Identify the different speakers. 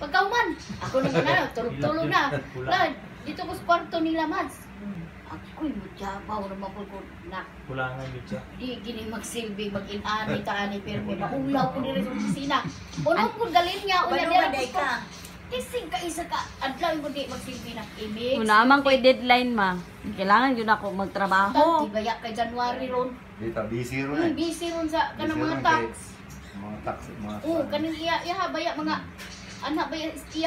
Speaker 1: Pagkauman, ako naman na, tulog-tulog na. Lan, dito ko sa kwarto nila, Mads. Ako'y mutyabaw naman ko na.
Speaker 2: Kulangan yun siya.
Speaker 1: Di gini magsilbi, mag-inani, taani, pero may maulaw ko nila sa opisina. Unong ko dalhin niya, una nila ko. Kising ka isa ka, adlaw mo di magsilbi na imig.
Speaker 3: Kung naman ko'y deadline ma, kailangan yun ako magtrabaho.
Speaker 1: Di baya kay January ron.
Speaker 4: Dito, busy ron eh.
Speaker 1: Busy ron sa kanang
Speaker 4: Busy
Speaker 1: mga
Speaker 4: ron
Speaker 1: tax.
Speaker 4: Mga tax, mga...
Speaker 1: Oo, kaning iya, baya mga anak baya